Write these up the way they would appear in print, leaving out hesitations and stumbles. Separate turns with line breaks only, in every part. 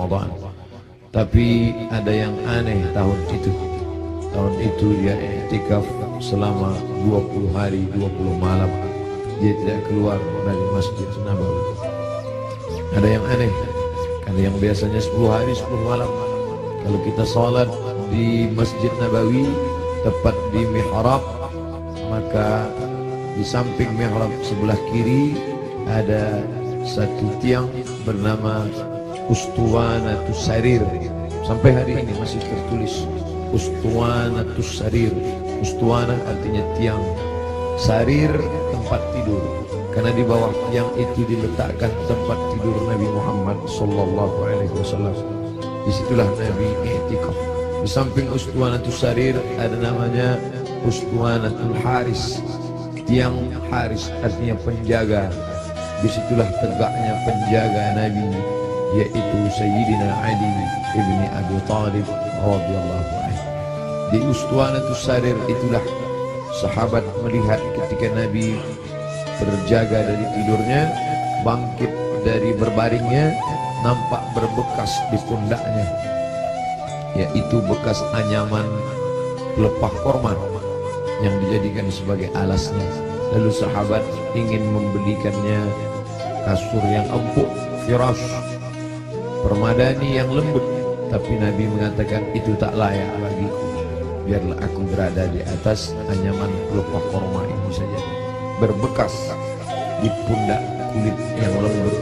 Ramadan. Tapi ada yang aneh tahun itu. Tahun itu dia i'tikaf selama 20 hari 20 malam. Dia tidak keluar dari Masjid Nabawi. Ada yang aneh. Karena yang biasanya 10 hari 10 malam. Kalau kita sholat di Masjid Nabawi tepat di mihrab, maka di samping mihrab sebelah kiri ada satu tiang bernama Ustuwanatus Sarir. Sampai hari ini masih tertulis Ustuwanatus Sarir. Ustuwana artinya tiang, sarir tempat tidur. Karena di bawah tiang itu diletakkan tempat tidur Nabi Muhammad sallallahu alaihi wasallam. Disitulah Nabi i'tikaf. Di samping Ustuwanatus Sarir ada namanya Ustuwanatul Haris. Tiang Haris artinya penjaga. Disitulah tegaknya penjaga Nabi, yaitu Sayyidina Ali ibni Abi Thalib radhiyallahu anhu. Di Ustuwanatus Sarir itulah sahabat melihat ketika Nabi berjaga dari tidurnya, bangkit dari berbaringnya, nampak berbekas di pundaknya, yaitu bekas anyaman pelepah korma yang dijadikan sebagai alasnya. Lalu sahabat ingin membelikannya kasur yang empuk, firash, permadani yang lembut, tapi Nabi mengatakan itu tak layak bagiku. Biarlah aku berada di atas anyaman pelepah korma ini saja, berbekas di pundak kulit yang lembut.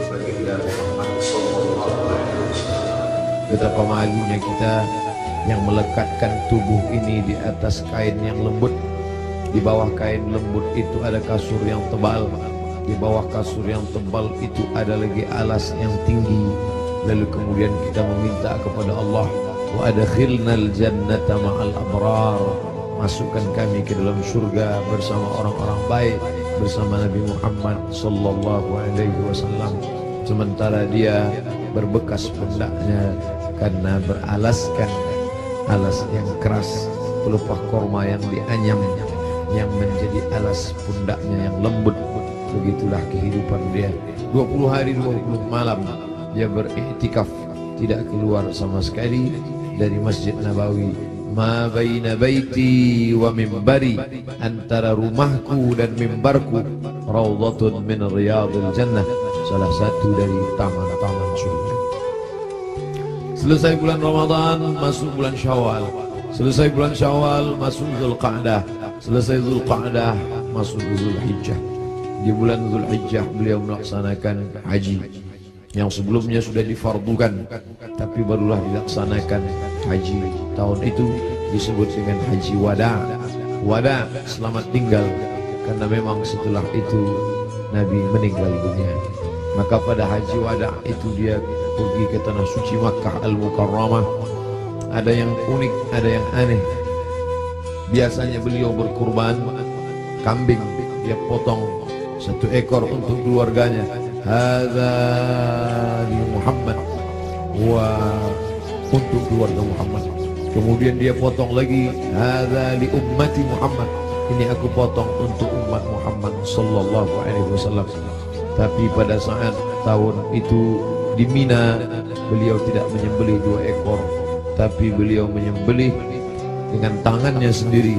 Betapa malunya kita yang melekatkan tubuh ini di atas kain yang lembut. Di bawah kain lembut itu ada kasur yang tebal. Di bawah kasur yang tebal itu ada lagi alas yang tinggi. Lalu kemudian kita meminta kepada Allah, wa adkhilnal jannata ma'al abrar, masukkan kami ke dalam surga bersama orang-orang baik, bersama Nabi Muhammad sallallahu alaihi wasallam. Sementara dia berbekas pundaknya karena beralaskan alas yang keras, pelepah korma yang dianyam, yang menjadi alas pundaknya yang lembut. Begitulah kehidupan dia. 20 hari 20 malam dia beriktikaf, tidak keluar sama sekali dari Masjid Nabawi. Ma baina baiti wa mimbari, antara rumahku dan mimbarku raudhatun min riyadil jannah, salah satu dari taman-taman surga. Selesai bulan Ramadan, masuk bulan Syawal. Selesai bulan Syawal, masuk Zulqa'dah. Selesai Zulqa'dah, masuk Zulhijjah. Di bulan Zulhijjah beliau melaksanakan haji yang sebelumnya sudah difardukan, tapi barulah dilaksanakan haji tahun itu, disebut dengan haji wada. Wada, selamat tinggal, karena memang setelah itu Nabi meninggal dunia. Maka pada haji wada itu dia pergi ke tanah suci Makkah Al-Mukarramah. Ada yang unik, ada yang aneh. Biasanya beliau berkurban kambing, dia potong 1 ekor untuk keluarganya. Hadza li Muhammad, wa untuk keluarga Muhammad. Kemudian dia potong lagi, hadza li ummati Muhammad, ini aku potong untuk umat Muhammad sallallahu alaihi wasallam. Tapi pada saat tahun itu di Mina, beliau tidak menyembelih 2 ekor, tapi beliau menyembelih dengan tangannya sendiri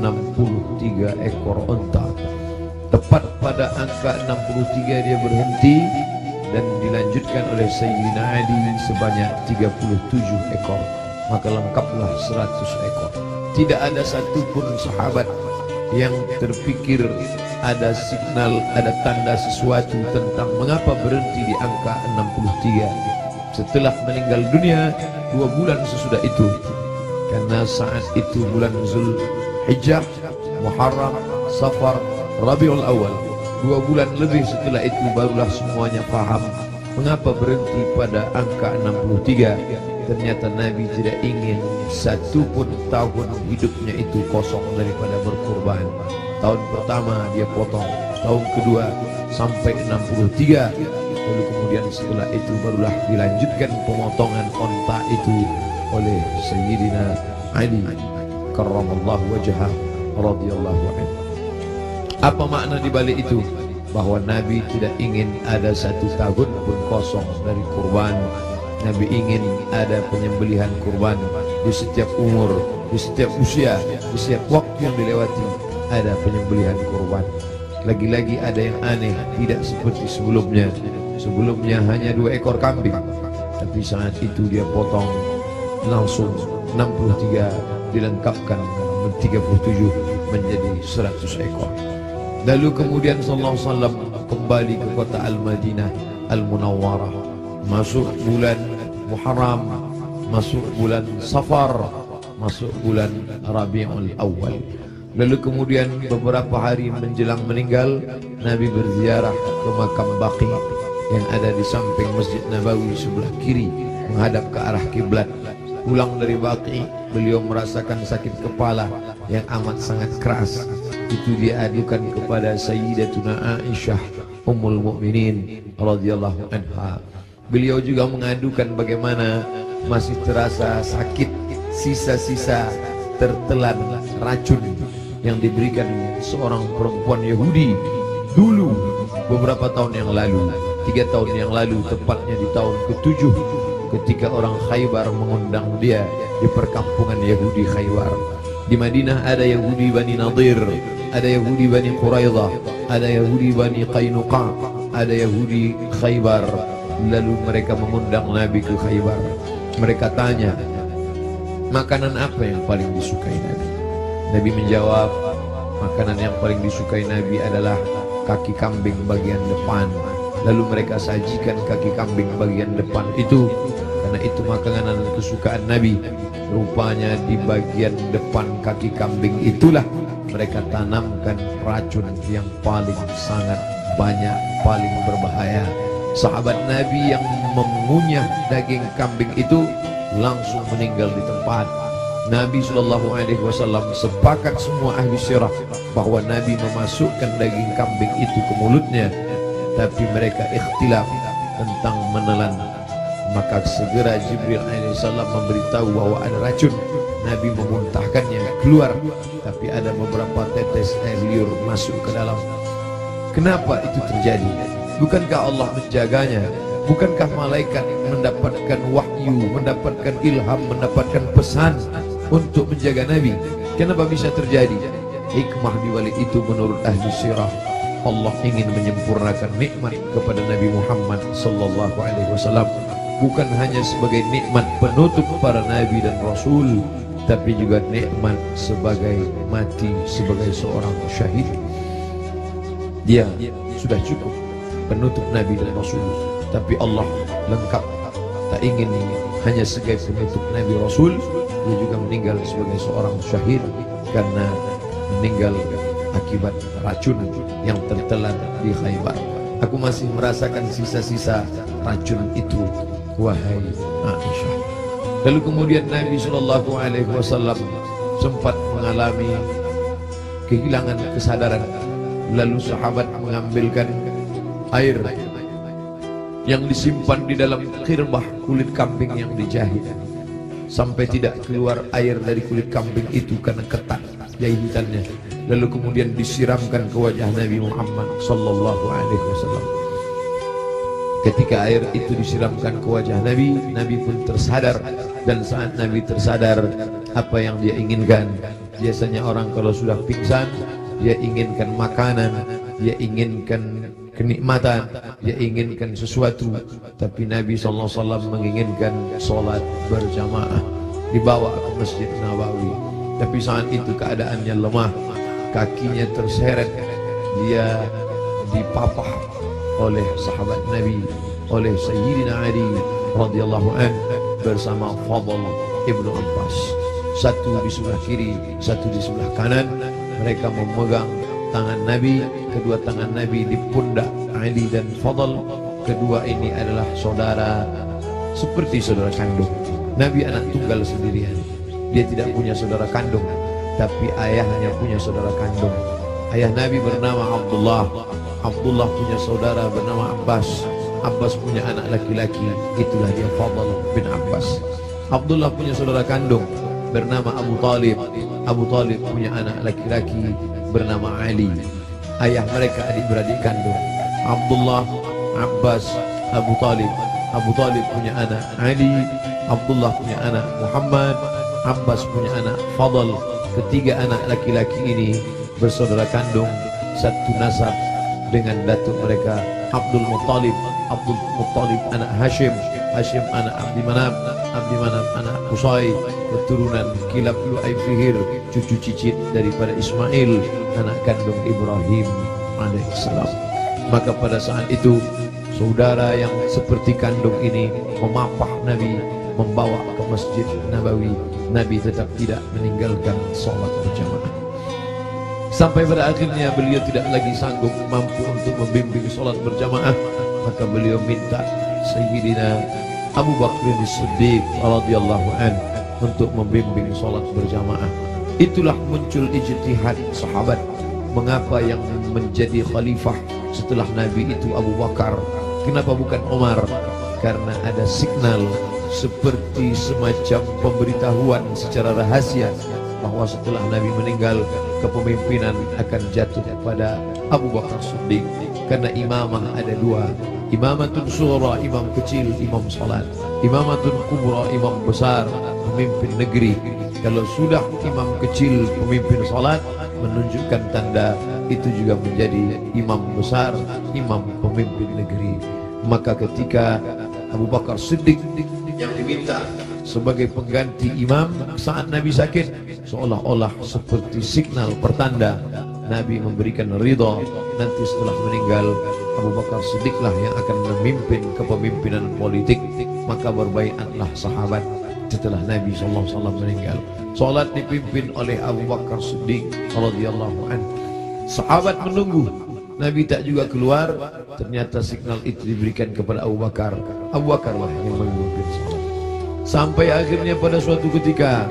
63 ekor unta. Tepat pada angka 63 dia berhenti dan dilanjutkan oleh Sayyidina Ali sebanyak 37 ekor. Maka lengkaplah 100 ekor. Tidak ada satupun sahabat yang terpikir ada signal, ada tanda sesuatu tentang mengapa berhenti di angka 63 setelah meninggal dunia 2 bulan sesudah itu. Karena saat itu bulan Zulhijjah, Muharram, Safar, Rabiul Awal, 2 bulan lebih setelah itu barulah semuanya paham mengapa berhenti pada angka 63. Ternyata Nabi tidak ingin satupun tahun hidupnya itu kosong daripada berkurban. Tahun pertama dia potong, tahun kedua sampai 63, lalu kemudian setelah itu barulah dilanjutkan pemotongan onta itu oleh Sayyidina Ali karramallahu wajhah radhiyallahu anhu. Apa makna di balik itu? Bahwa Nabi tidak ingin ada 1 tahun pun kosong dari kurban. Nabi ingin ada penyembelihan kurban di setiap umur, di setiap usia, di setiap waktu yang dilewati ada penyembelihan kurban. Lagi-lagi ada yang aneh, tidak seperti sebelumnya. Sebelumnya hanya 2 ekor kambing, tapi saat itu dia potong langsung 63, dilengkapkan 37 menjadi 100 ekor. Lalu kemudian sallallahu alaihi wasallam kembali ke kota Al-Madinah Al-Munawwarah, masuk bulan Muharram, masuk bulan Safar, masuk bulan Rabiul Awal. Lalu kemudian beberapa hari menjelang meninggal, Nabi berziarah ke makam Baqi yang ada di samping Masjid Nabawi sebelah kiri menghadap ke arah kiblat. Pulang dari Baqi, beliau merasakan sakit kepala yang amat sangat keras. Itu dia adukan kepada Sayyidatuna Aisyah Ummul Mukminin radhiyallahu anha. Beliau juga mengadukan bagaimana masih terasa sakit, sisa-sisa tertelan racun yang diberikan seorang perempuan Yahudi dulu beberapa tahun yang lalu, 3 tahun yang lalu, tepatnya di tahun ke-7 ketika orang Khaybar mengundang dia di perkampungan Yahudi Khaybar. Di Madinah ada Yahudi Bani Nadir, ada Yahudi Bani Quraidah, ada Yahudi Bani Qainuqa, ada Yahudi Khaybar. Lalu mereka mengundang Nabi ke Khaybar. Mereka tanya, makanan apa yang paling disukai Nabi? Nabi menjawab, makanan yang paling disukai Nabi adalah kaki kambing bagian depan. Lalu mereka sajikan kaki kambing bagian depan itu, karena itu makanan kesukaan Nabi. Rupanya di bagian depan kaki kambing itulah mereka tanamkan racun yang paling sangat banyak, paling berbahaya. Sahabat Nabi yang mengunyah daging kambing itu langsung meninggal di tempat. Nabi SAW sepakat semua ahli sirah bahwa Nabi memasukkan daging kambing itu ke mulutnya, tapi mereka ikhtilaf tentang menelan. Maka segera Jibril alaihissalam memberitahu bahwa ada racun. Nabi memuntahkannya keluar, tapi ada beberapa tetes air liur masuk ke dalam. Kenapa itu terjadi? Bukankah Allah menjaganya? Bukankah malaikat mendapatkan wahyu, mendapatkan ilham, mendapatkan pesan untuk menjaga Nabi? Kenapa bisa terjadi? Hikmah di balik itu menurut ahli sirah, Allah ingin menyempurnakan nikmat kepada Nabi Muhammad sallallahu alaihi wasallam, bukan hanya sebagai nikmat penutup para nabi dan rasul, tapi juga nikmat sebagai mati sebagai seorang syahid. Dia sudah cukup penutup nabi dan rasul, tapi Allah lengkap, tak ingin hanya sebagai penutup nabi rasul, dia juga meninggal sebagai seorang syahid karena meninggal akibat racun yang tertelan di Khaybar. Aku masih merasakan sisa-sisa racun itu, wahai Aisyah. Lalu kemudian Nabi SAW sempat mengalami kehilangan kesadaran. Lalu sahabat mengambilkan air yang disimpan di dalam khirbah kulit kambing yang dijahit, sampai tidak keluar air dari kulit kambing itu karena ketat jahitannya. Lalu kemudian disiramkan ke wajah Nabi Muhammad sallallahu alaihi wasallam. Ketika air itu disiramkan ke wajah Nabi, Nabi pun tersadar. Dan saat Nabi tersadar, apa yang dia inginkan? Biasanya orang kalau sudah pingsan, dia inginkan makanan, dia inginkan kenikmatan, dia inginkan sesuatu. Tapi Nabi SAW menginginkan sholat berjamaah, dibawa ke Masjid Nabawi. Tapi saat itu keadaannya lemah, kakinya terseret, dia dipapah oleh sahabat Nabi, oleh Sayyidina Ali radhiyallahu anhu bersama Fadl ibnu Abbas. Satu di sebelah kiri, satu di sebelah kanan. Mereka memegang tangan Nabi, kedua tangan Nabi di pundak Ali dan Fadl. Kedua ini adalah saudara, seperti saudara kandung. Nabi anak tunggal sendirian, dia tidak punya saudara kandung, tapi ayahnya punya saudara kandung. Ayah Nabi bernama Abdullah, Abdullah punya saudara bernama Abbas, Abbas punya anak laki-laki, itulah dia Fadl bin Abbas. Abdullah punya saudara kandung bernama Abu Talib, Abu Talib punya anak laki-laki bernama Ali. Ayah mereka adik-beradik kandung, Abdullah, Abbas, Abu Talib. Abu Talib punya anak Ali, Abdullah punya anak Muhammad, Abbas punya anak Fadl. Ketiga anak laki-laki ini bersaudara kandung, satu nasab dengan datuk mereka Abdul Muttalib. Abdul Muttalib anak Hashim, Hashim anak Abdi Manaf, Abdi Manaf anak Qusay, keturunan Kilab Lu'ay Fihir, cucu cicit daripada Ismail, anak kandung Ibrahim alaihissalam. Maka pada saat itu saudara yang seperti kandung ini memapah Nabi, membawa ke Masjid Nabawi. Nabi tetap tidak meninggalkan sholat berjamaah. Sampai pada akhirnya beliau tidak lagi sanggup mampu untuk membimbing sholat berjamaah, maka beliau minta Sayyidina Abu Bakr As-Siddiq radhiyallahu anhu untuk membimbing sholat berjamaah. Itulah muncul ijtihad sahabat. Mengapa yang menjadi khalifah setelah Nabi itu Abu Bakar? Kenapa bukan Umar? Karena ada signal seperti semacam pemberitahuan secara rahasia bahwa setelah Nabi meninggal, kepemimpinan akan jatuh pada Abu Bakar Siddiq. Karena imamah ada dua, imamatun sughra, imam kecil, imam salat, imamatun kubra, imam besar, pemimpin negeri. Kalau sudah imam kecil pemimpin salat, menunjukkan tanda itu juga menjadi imam besar, imam pemimpin negeri. Maka ketika Abu Bakar Siddiq yang diminta sebagai pengganti imam saat Nabi sakit, seolah-olah seperti signal pertanda Nabi memberikan ridha. Nanti setelah meninggal Abu Bakar Siddiqlah yang akan memimpin kepemimpinan politik. Maka berbaiatlah sahabat setelah Nabi SAW meninggal. Salat dipimpin oleh Abu Bakar Siddiq radhiyallahu anhu. Sahabat menunggu, Nabi tak juga keluar. Ternyata signal itu diberikan kepada Abu Bakar. Abu Bakarlah yang memimpin salat. Sampai akhirnya pada suatu ketika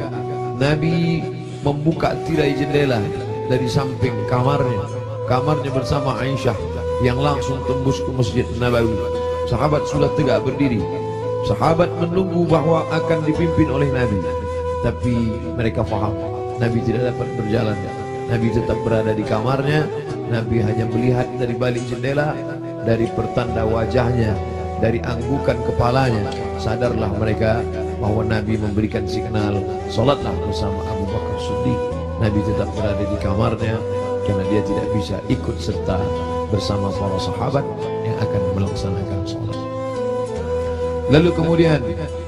Nabi membuka tirai jendela dari samping kamarnya bersama Aisyah yang langsung tembus ke Masjid Nabawi. Sahabat sudah tegak berdiri. Sahabat menunggu bahwa akan dipimpin oleh Nabi, tapi mereka faham Nabi tidak dapat berjalan. Nabi tetap berada di kamarnya. Nabi hanya melihat dari balik jendela, dari pertanda wajahnya, dari anggukan kepalanya. Sadarlah mereka bahwa Nabi memberikan signal, salatlah bersama Abu Bakar Siddiq. Nabi tetap berada di kamarnya karena dia tidak bisa ikut serta bersama para sahabat yang akan melaksanakan salat. Lalu kemudian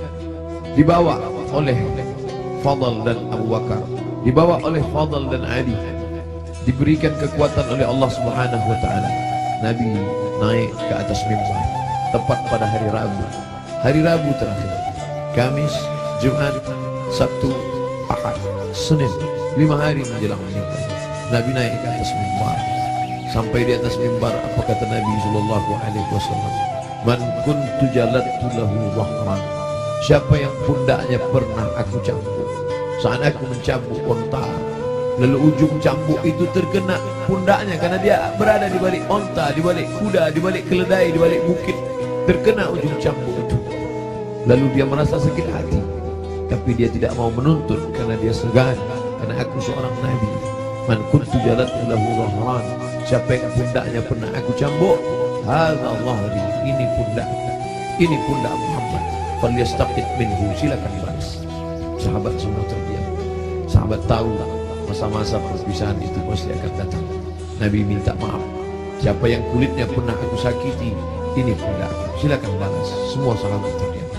dibawa oleh Fadl dan Abu Bakar, dibawa oleh Fadl dan Ali, diberikan kekuatan oleh Allah Subhanahu wa taala. Nabi naik ke atas mimbar tepat pada hari Rabu. Hari Rabu terakhir, Kamis, Jumat, Sabtu, Ahad, Senin, 5 hari menjelang meninggal. Nabi naik ke atas mimbar. Sampai di atas mimbar, apa kata Nabi sallallahu alaihi wasallam? Man kuntu jalattu lahu dhahran. Siapa yang pundaknya pernah aku cambuk, saat aku mencambuk onta, lalu ujung cambuk itu terkena pundaknya karena dia berada di balik onta, di balik kuda, di balik keledai, di balik bukit, terkena ujung cambuk itu. Lalu dia merasa sakit hati, tapi dia tidak mau menuntut karena dia segan, karena aku seorang nabi. Man kuntu jalattu lahu dhahran. Siapa yang pundaknya pernah aku cambuk, hadza dhahri, ini pundak Muhammad. Falyastaqit minhu, silakan balas. Sahabat semua terdiam. Sahabat tahu masa-masa perpisahan itu pasti akan datang. Nabi minta maaf. Siapa yang kulitnya pernah aku sakiti, ini pundak, silakan balas. Semua sahabat terdiam.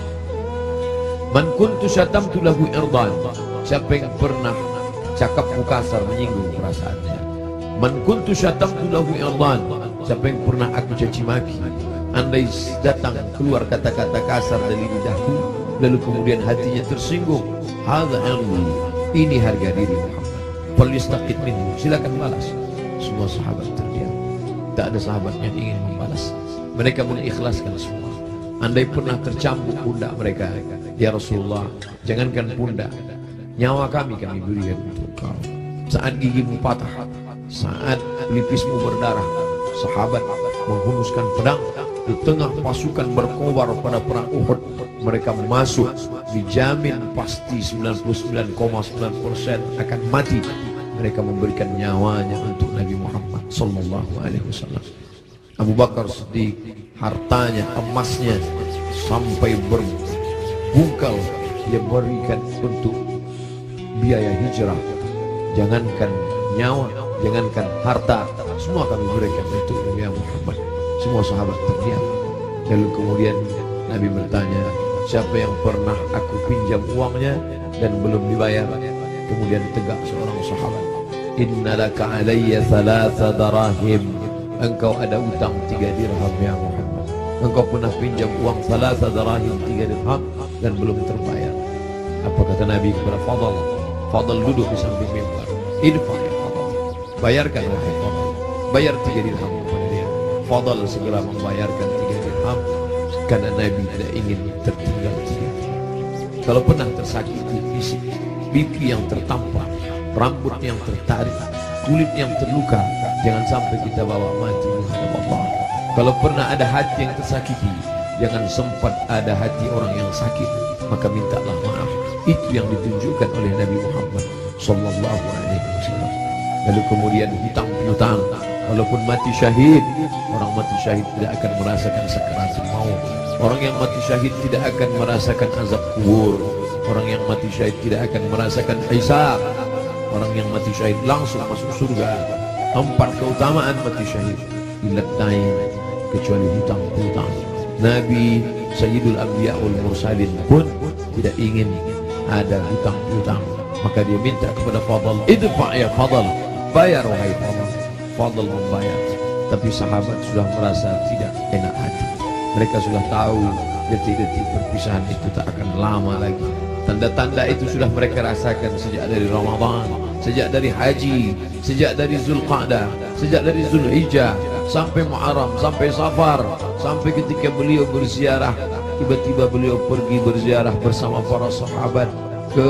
Man kuntu syatamtu lahu irdan. Siapa yang pernah cakap kasar menyinggung perasaannya. Man kuntu syatamtu lahu irdan. Siapa yang pernah aku caci maki, andai datang keluar kata-kata kasar dari lidahku, lalu kemudian hatinya tersinggung, hadza irdi, ini harga diri Muhammad. Falyastaqit minhu, silakan balas. Semua sahabat terdiam. Tak ada sahabat yang ingin membalas. Mereka mengikhlaskan semua. Andai pernah tercambuk pundak mereka, ya Rasulullah, jangankan pundak, nyawa kami berikan untuk kau. Saat gigimu patah, saat pelipismu berdarah, sahabat menghunuskan pedang di tengah pasukan berkobar pada perang Uhud. Mereka masuk, dijamin pasti 99,9% akan mati. Mereka memberikan nyawanya untuk Nabi Muhammad sallallahu alaihi wasallam. Abu Bakar Siddiq, hartanya, emasnya sampai berbungkal dia berikan untuk biaya hijrah. Jangankan nyawa, jangankan harta, semua kami berikan untuk Nabi Muhammad. Semua sahabat terdiam. Lalu kemudian Nabi bertanya, siapa yang pernah aku pinjam uangnya dan belum dibayar? Kemudian tegak seorang sahabat, innalaka alayya thalatha darahim, engkau ada utang 3 dirham ya Muhammad. Engkau pernah pinjam uang thalatha darahim, 3 dirham dan belum terbayar. Apa kata Nabi kepada Fadl? Fadl duduk di samping mimbar. Idfa ya Fadl, bayarkan wahai Fadl, bayar 3 dirham kepada dia. Fadl segera membayarkan 3 dirham karena Nabi tidak ingin tertinggal dia. Kalau pernah tersakiti fisik, pipi yang tertampar, rambut yang tertarik, kulit yang terluka, jangan sampai kita bawa mati menghadap Allah. Kalau pernah ada hati yang tersakiti, jangan sempat ada hati orang yang sakit, maka mintalah maaf. Itu yang ditunjukkan oleh Nabi Muhammad sallallahu alaihi wasallam. Lalu kemudian hutang piutang, walaupun mati syahid, orang mati syahid tidak akan merasakan sakaratul maut. Orang yang mati syahid tidak akan merasakan azab kubur. Orang yang mati syahid tidak akan merasakan hisab. Orang yang mati syahid langsung masuk surga. 4 keutamaan mati syahid. Ilatain, kecuali hutang piutang. Nabi Sayyidul Anbiya wal Mursalin pun tidak ingin ada hutang piutang, maka dia minta kepada Fadl, idfa ya Fadl, bayar wahai Fadl. Fadl membayar, tapi sahabat sudah merasa tidak enak hati. Mereka sudah tahu detik-detik perpisahan itu tak akan lama lagi. Tanda-tanda itu sudah mereka rasakan sejak dari Ramadan, sejak dari haji, sejak dari Zulqa'dah, sejak dari Zulhijjah, sampai Muharram, sampai Safar, sampai ketika beliau berziarah. Tiba-tiba beliau pergi berziarah bersama para sahabat ke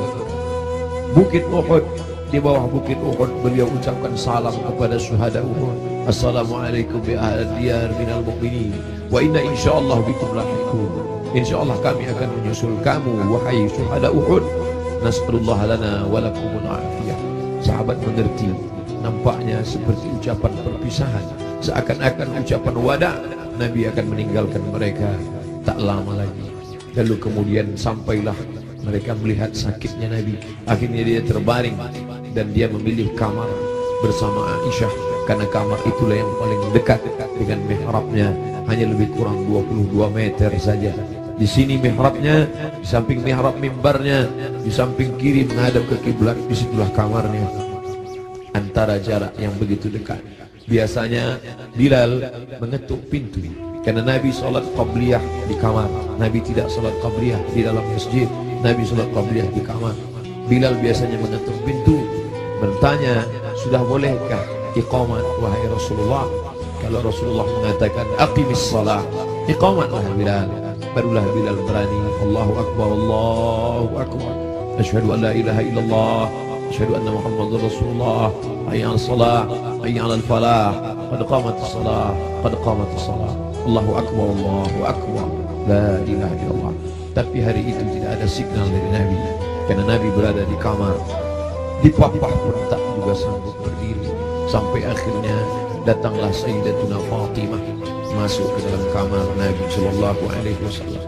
Bukit Uhud. Di bawah Bukit Uhud beliau ucapkan salam kepada syuhada Uhud. Assalamualaikum bi ahli diyar minal mu'minin wa inna insyaallah bikum lahiqun. Insyaallah kami akan menyusul kamu wahai syuhada Uhud. Nas'alullah lana wa lakumul afiyah. Sahabat mengerti, nampaknya seperti ucapan perpisahan, seakan-akan ucapan wada. Nabi akan meninggalkan mereka tak lama lagi. Lalu kemudian sampailah mereka melihat sakitnya Nabi. Akhirnya dia terbaring dan dia memilih kamar bersama Aisyah, karena kamar itulah yang paling dekat dengan mihrabnya, hanya lebih kurang 22 meter saja. Di sini mihrabnya, di samping mihrab mimbarnya, di samping kiri menghadap ke kiblat, disitulah kamarnya. Antara jarak yang begitu dekat. Biasanya Bilal mengetuk pintu, karena Nabi sholat qabliyah di kamar. Nabi tidak sholat qabliyah di dalam masjid. Nabi sholat qabliyah di kamar. Bilal biasanya mengetuk pintu, bertanya, sudah bolehkah iqamat wahai Rasulullah? Kalau Rasulullah mengatakan aqimis salah, iqamatlah Bilal. Barulah Bilal berani, Allahu Akbar, Allahu Akbar, asyhadu an la ilaha illallah, asyhadu anna Muhammadar Rasulullah, hayya 'alas salah, hayya 'alal falah, qad qamatis salah, qad qamatis salah. Allahu Akbar, Allahu Akbar, la ilaha illallah. Tapi hari itu tidak ada signal dari Nabi, karena Nabi berada di kamar. Dipapah pun tak juga sanggup berdiri. Sampai akhirnya datanglah Sayyidatuna Fatimah masuk ke dalam kamar Nabi sallallahu alaihi wasallam.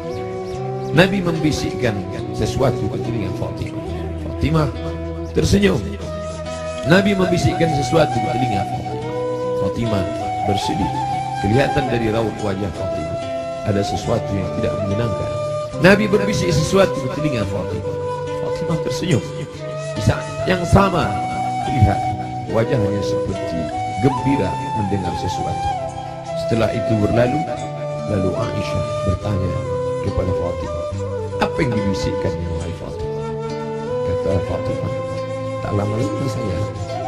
Nabi membisikkan sesuatu ke telinga Fatimah. Fatimah tersenyum. Nabi membisikkan sesuatu ke telinga Fatimah. Fatimah bersedih. Kelihatan dari raut wajah Fatimah ada sesuatu yang tidak menyenangkan. Nabi berbisik sesuatu ke telinga Fatimah. Fatimah tersenyum. Di saat yang sama lihat wajahnya seperti gembira mendengar sesuatu. Setelah itu berlalu, lalu Aisyah bertanya kepada Fatimah, apa yang dibisikkannya wahai Fatimah? Kata Fatimah, tak lama lagi saya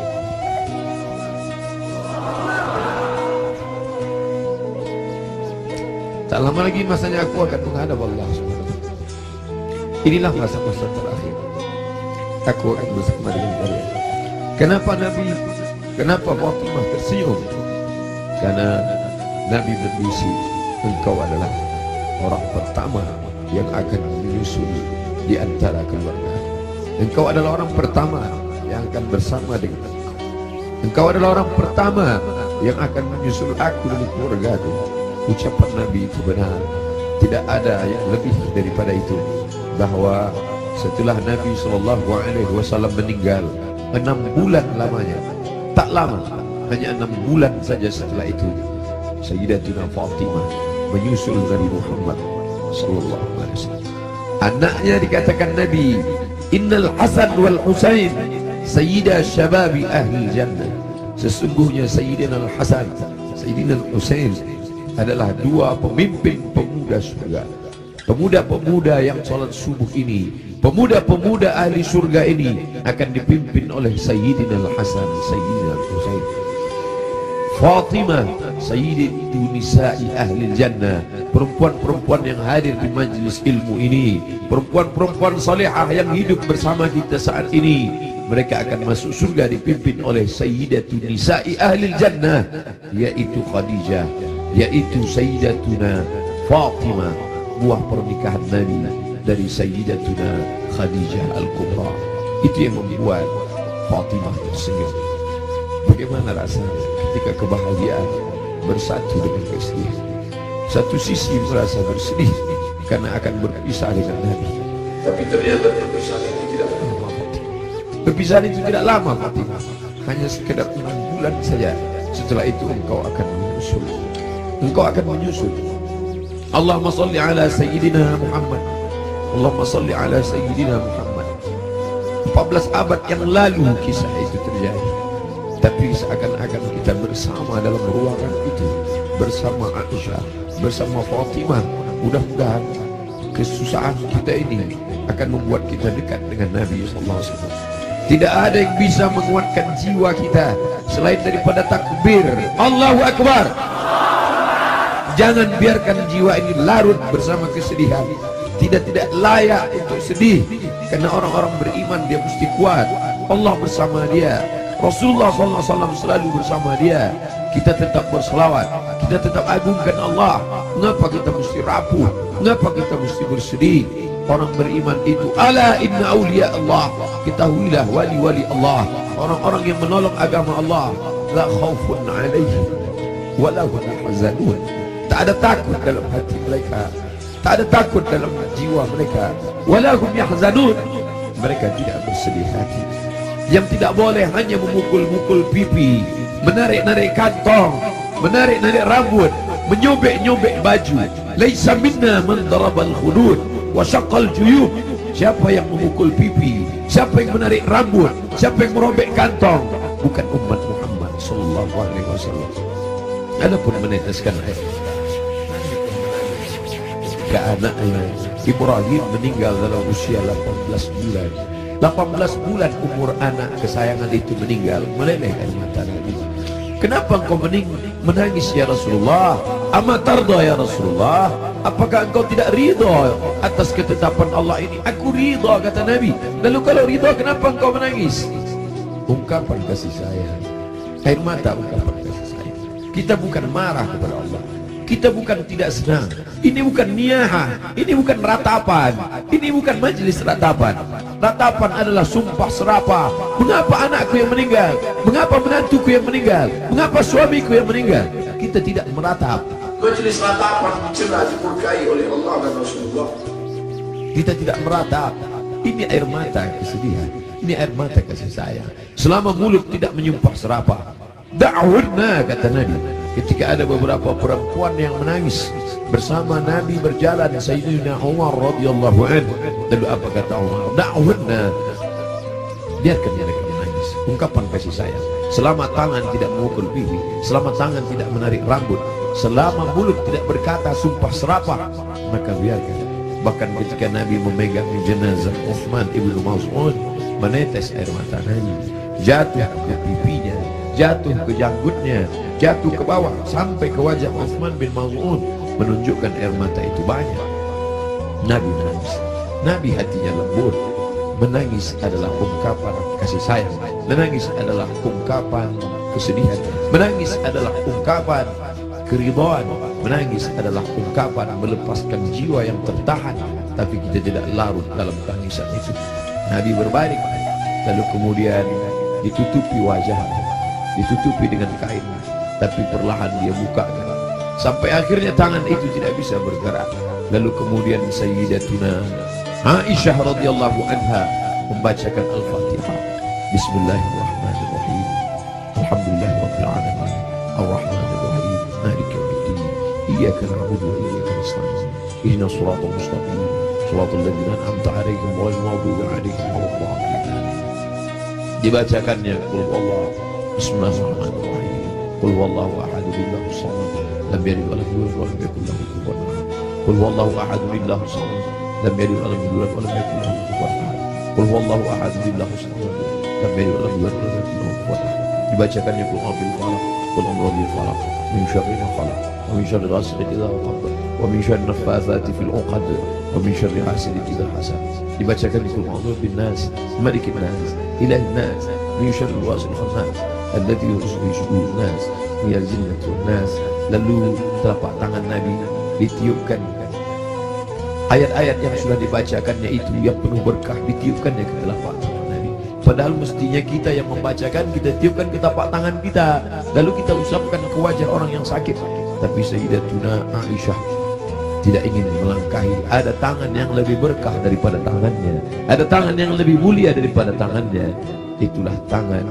tak lama lagi masanya aku akan menghadap Allah SWT. Inilah masa-masa terakhir aku akan bersama dengan kalian. Kenapa Fatimah tersenyum? Karena Nabi berbisik, engkau adalah orang pertama yang akan menyusuli di antara keluarga. Engkau adalah orang pertama yang akan bersama dengan engkau. Engkau adalah orang pertama yang akan menyusul aku dari keluargaku. Ucapan Nabi itu benar, tidak ada yang lebih daripada itu, bahwa setelah Nabi SAW meninggal 6 bulan lamanya, tak lama, hanya 6 bulan saja setelah itu, Sayyidatuna Fatimah menyusul Nabi Muhammad SAW. Anaknya dikatakan Nabi, Innal Hasan wal Husain Sayyida Syababi Ahli Jannah. Sesungguhnya Sayyidina Al-Hasan, Sayyidina Al-Husain adalah 2 pemimpin pemuda surga. Pemuda-pemuda yang sholat subuh ini, pemuda-pemuda ahli surga ini akan dipimpin oleh Sayyidina Al-Hasan, Sayyidina Al-Husain. Fatimah Sayyidatu Nisa'i Ahli Jannah, perempuan-perempuan yang hadir di majlis ilmu ini, perempuan-perempuan salihah yang hidup bersama kita saat ini. Mereka akan masuk surga dipimpin oleh Sayyidatu Nisa'i Ahli Jannah, yaitu Khadijah, yaitu Sayyidatuna Fatimah, buah pernikahan Nabi dari Sayyidatuna Khadijah Al-Kubra. Itu yang membuat Fatimah tersenyum. Bagaimana rasanya ketika kebahagiaan bersatu dengan kesedihan? Satu sisi merasa bersedih karena akan berpisah dengan Nabi, tapi ternyata perpisahan itu tidak lama. Perpisahan itu tidak lama, Fatimah, hanya sekedar 6 bulan saja. Setelah itu engkau akan menyusul. Engkau akan menyusul. Allahumma salli ala Sayyidina Muhammad. Allahumma salli ala Sayyidina Muhammad. 14 abad yang lalu kisah itu terjadi, tapi seakan-akan kita bersama dalam ruangan itu, bersama Aisyah, bersama Fatimah. Mudah-mudahan kesusahan kita ini akan membuat kita dekat dengan Nabi SAW. Tidak ada yang bisa menguatkan jiwa kita selain daripada takbir Allahu Akbar. Jangan biarkan jiwa ini larut bersama kesedihan. Tidak layak untuk sedih, karena orang-orang beriman dia mesti kuat. Allah bersama dia, Rasulullah SAW selalu bersama dia. Kita tetap berselawat, kita tetap agungkan Allah. Mengapa kita mesti rapuh? Mengapa kita mesti bersedih? Orang beriman itu, ala inna awliya Allah, ketahuilah wali-wali Allah, orang-orang yang menolong agama Allah, la khawfun alaihim wa la hum yahzanun. Tak ada takut dalam hati mereka, tak ada takut dalam jiwa mereka. Wa la hum yahzanun, mereka tidak bersedih hati. Yang tidak boleh hanya memukul-mukul pipi, menarik-narik kantong, menarik-narik rambut, menyobek-nyobek baju. Laisa minna man darabal khudud wa syaqqal juyub. Siapa yang memukul pipi, siapa yang menarik rambut, siapa yang merobek kantong, bukan umat Muhammad sallallahu alaihi wasallam. Adapun meneteskan air, ketika anaknya Ibrahim meninggal dalam usia 18 bulan. 18 bulan umur anak kesayangan itu meninggal, meleleh air mata Nabi. Kenapa engkau menangis ya Rasulullah? Ama tarda ya Rasulullah? Apakah engkau tidak ridha atas ketetapan Allah ini? Aku ridha, kata Nabi. Lalu kalau ridha, kenapa engkau menangis? Ungkapan kasih sayang, air mata, ungkapan kasih sayang. Kita bukan marah kepada Allah, kita bukan tidak senang. Ini bukan niyaha, ini bukan ratapan, ini bukan majelis ratapan. Ratapan adalah sumpah serapah. Mengapa anakku yang meninggal? Mengapa menantuku yang meninggal? Mengapa suamiku yang meninggal? Kita tidak meratap. Majelis ratapan dicela, dimurkai oleh Allah dan Rasulullah. Kita tidak meratap. Ini air mata kesedihan, ini air mata kasih sayang. Selama mulut tidak menyumpah serapah. Da'wurna, kata Nabi. Ketika ada beberapa perempuan yang menangis bersama Nabi berjalan, Sayyidina Umar radhiyallahu anhu. Lalu apa kata Umar? Da'wurna, biarkan mereka menangis. Ungkapan kasih sayang. Selama tangan tidak memukul pipi, selama tangan tidak menarik rambut, selama mulut tidak berkata sumpah serapah, maka biarkan. Bahkan ketika Nabi memegang jenazah Utsman ibnu Mas'ud, menetes air mata Nabi, jatuh ke pipinya, jatuh ke janggutnya, jatuh ke bawah sampai ke wajah Utsman bin Mas'ud, menunjukkan air mata itu banyak. Nabi menangis. Nabi hatinya lembut. Menangis adalah ungkapan kasih sayang. Menangis adalah ungkapan kesedihan. Menangis adalah ungkapan keridhaan. Menangis adalah ungkapan melepaskan jiwa yang tertahan, tapi kita tidak larut dalam tangisan itu. Nabi berbalik, lalu kemudian ditutupi wajahnya, ditutupi dengan kain, tapi perlahan dia bukakan sampai akhirnya tangan itu tidak bisa bergerak. Lalu kemudian Sayyidatuna Aisyah radhiyallahu anha membacakan Al-Fatihah. Bismillahirrahmanirrahim. Alhamdulillahirabbil alamin. Arrahmanir rahim. Maliki yaumiddin. Iyyaka na'budu wa iyyaka nasta'in. Ihdinas siratal mustaqim. Shiratal ladzina an'amta 'alaihim ghairil maghdubi 'alaihim waladdallin. Dibacakannya qul huwallahu. Bismillahirrahmanirrahim. Qul huwallahu ahad. Allahus samad. Lam yalid wa lam yulad wa lam yakul lahu kufuwan ahad. Qul huwallahu ahad. Allahus samad. Lam yalid wa lam yulad wa lam yakul lahu kufuwan ahad. Qul huwallahu ahad. Allahus samad. Lam yalid wa lam yulad wa lam yakul lahu kufuwan ahad. Dibacakannya qul a'udzu falaq, qul a'udzu bil falaq, min syarri ma khalaq, wa min syarri ghasiqin idza waqab, wa min syarri naffatsati fil 'uqad, wa min syarri hasidin idza hasad. Dibacakan qul a'udzu bin nas, malikin nas, ilahin nas, min syarri wasil khannas, alladzi yuwaswisu fil nas, minal jinnati wan nas. Lalu telapak tangan Nabi ditiupkan, ayat-ayat yang sudah dibacakannya itu yang penuh berkah ditiupkannya ke telapak tangan Nabi. Padahal mestinya kita yang membacakan, kita tiupkan ke telapak tangan kita, lalu kita usapkan ke wajah orang yang sakit. Tapi Sayyidatuna Aisyah tidak ingin melangkahi. Ada tangan yang lebih berkah daripada tangannya, ada tangan yang lebih mulia daripada tangannya. Itulah tangan